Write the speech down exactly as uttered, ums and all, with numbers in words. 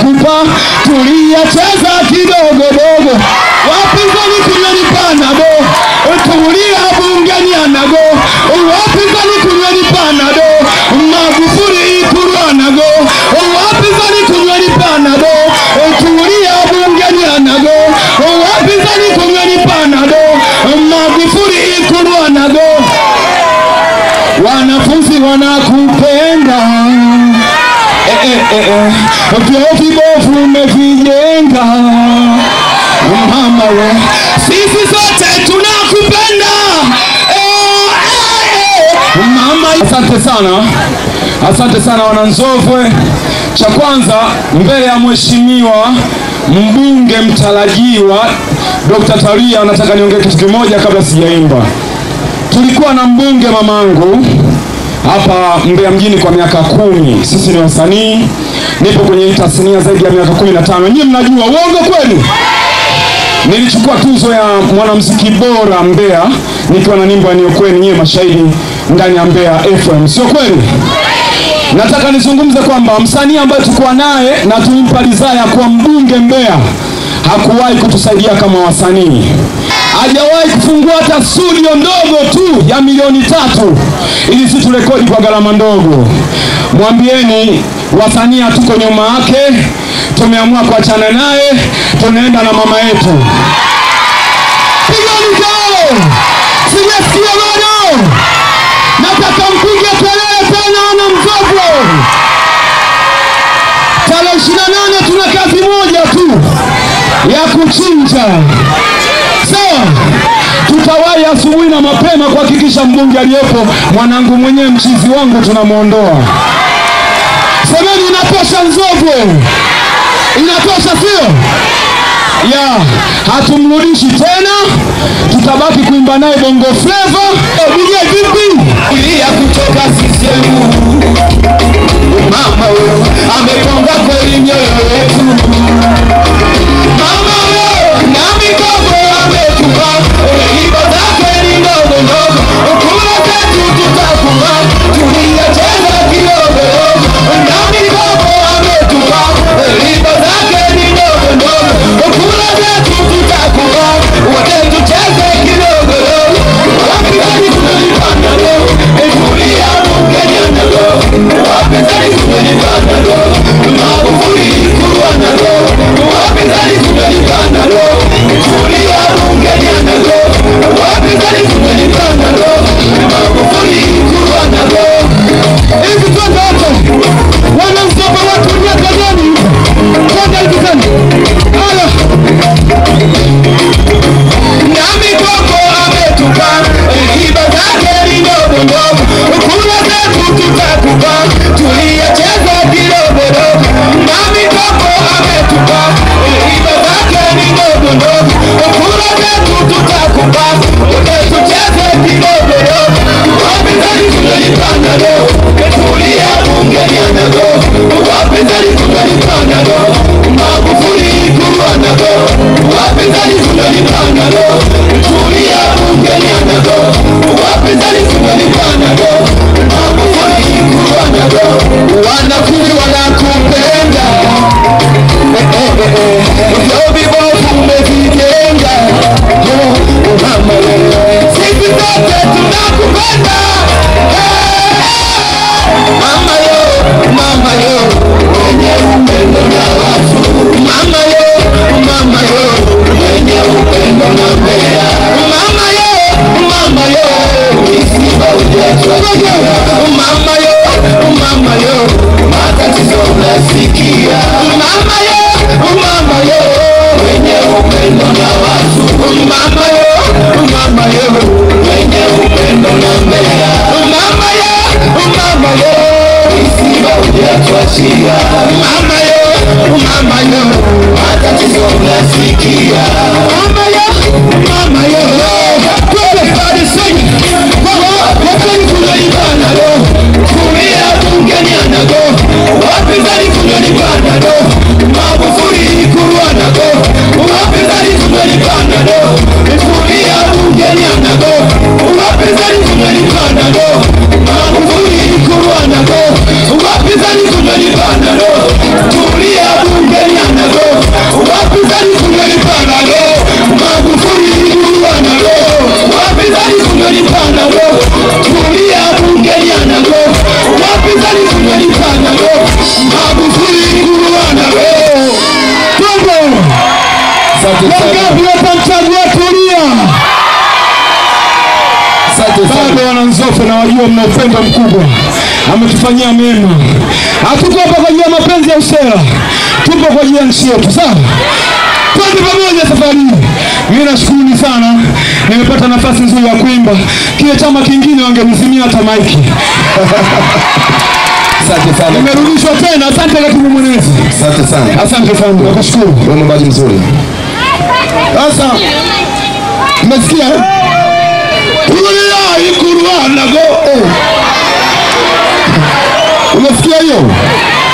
tunakupa, tulia cheza kidogo dogo. Wapinzani kunyweni panado, tulia bungeni anago. Wapinzani kunyweni panado, Magufuli Ikulu anago. Wapinzani kunyweni panado, tulia bungeni anago. Wapinzani kunyweni panado, Magufuli Ikulu anago. Wanafunzi wanakupenda, eh eh eh eh, vyoo vibovu umevijenga. Mama we, sisi sote tunakupenda, eh eh eh. Mama, asante sana, asante sana wananzovwe. Cha kwanza, mbele ya mheshimiwa mbunge mtarajiwa Dokta Taria, nataka niongee kitu kimoja kabla sijaimba. Tulikuwa na mbunge mamangu hapa Mbeya mjini kwa miaka kumi. Sisi ni wasanii, nipo kwenye tasnia zaidi ya miaka kumi na tano. Nyinyi mnajua uongo kweli? Nilichukua tuzo ya mwanamuziki bora Mbeya nikiwa na nyimbo ya kweli, nyinyi mashahidi ndani ya Mbeya F M, sio kweli? Nataka nizungumze kwamba msanii ambaye tulikuwa naye na tulimpa ridhaa ya kuwa mbunge Mbeya hakuwahi kutusaidia kama wasanii. Hajawahi kufungua hata studio ndogo tu ya milioni tatu ili sisi turekodi kwa gharama ndogo. Mwambieni wasanii tuko nyuma yake, tumeamua kuachana naye, tunaenda na mama yetu. Pigani kao! Sijasikia bado! Nataka mpige kelele tena na Mzovwe! Tarehe ishirini na nane tuna kazi moja tu ya kuchinja. Sawa, tutawahi asubuhi na mapema kuhakikisha mbunge aliyepo mwanangu mwenyewe mchizi wangu tunamuondoa. Semeni inatosha Mzovwe. Inatosha sio? Ya, hatumrudishi tena. Tutabaki kuimba naye bongo flava. Nije vipi? Ili ya kutoka sisemu. Mama wewe amekonga kweli mioyo yetu. Mama wewe na mikono ametupa. Iba zake ni ndogo ndogo. Kula zetu tutakuwa. Tuliacheza kidogo dogo. Na mikono ametupa. Iba zake ni ndogo ndogo. Kula zetu tutakuwa. Wote tucheze kidogo dogo. Wapinzani tunalipanda dogo. Tulia bungeni anago. Wapinzani tunalipanda dogo. Magufuli Ikulu anago. Wapinzani tunalipanda dogo. Tulia bungeni anago. Wapinzani tunalipanda dogo. Magufuli Ikulu anago. Hivi tuende wote. Wanamsopa watu miaka gani? Twende hivi tena. Haya. Nami kwako ametupa. Iba zake ni ndogo ndogo. Kula zetu tutakupa. Tuliacheza kidogo dogo. Nami kwako ametupa. Iba zake ni ndogo ndogo. Kula zetu tutakupa. Wote tucheze kidogo dogo. Wapinzani tunalipanda dogo. Tulia bungeni anago. Wapinzani tunalipanda dogo. Magufuli Ikulu anago. Wapinzani tunalipanda dogo. Tulia bungeni anago. Wapinzani tunalipanda dogo. Magufuli Ikulu anago. Wanafunzi wanakupenda. Vyoo vibovu umevijenga. Mama wewe, sisi sote tunakupenda. Mama yo, mama yo, mwenye upendo na watu. Mama yo, mama yo, mwenye upendo na Mbeya. Mama yo, mama yo, isiba hujatuachia. Mama yo, mama yo, matatizo unasikia. Mama yo, mama yo, mwenye upendo na watu. Mama yo, mama yo, mwenye upendo na Mbeya. Mama yo, mama yo, isiba hujatuachia. Mama yo, mama yo, matatizo unasikia. Mama yo, mama yo, kwele kadi sing. Wapinzani tunalipanda do. Tulia bungeni anago. Wapinzani tunalipanda do. Magufuli Ikulu anago. Wapinzani tunalipanda do. Tulia bungeni anago. Wapinzani tunalipanda do. Magufuli Ikulu anago. Wapinzani tunalipanda do. Tulia bungeni makofi, na wajua mna upendo mkubwa. Ametufanyia mema. Hatuko hapa kwa ajili ya mapenzi ya usela. Tupo kwa ajili ya nchi yetu, sawa? Twende pamoja safari hii. Mimi nashukuru sana. Nimepata nafasi nzuri ya kuimba. Kile chama kingine wangenizimia hata maiki. Asante sana. Nimerudishwa tena. Asante katibu mwenezi. Asante sana. Asante sana. Nakushukuru. Wewe mwimbaji mzuri. Sasa umesikia? Kulia ikuruana go. Umesikia hiyo?